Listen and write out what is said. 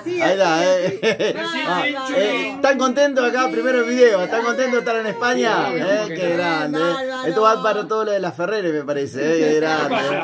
Sí, Ahí está, sí. ¿Están contentos acá? Primero el video. ¿Están contentos de estar en España? Sí. Qué grande. Bárbaro. Esto va para todo lo de las Ferreres, me parece. Qué grande.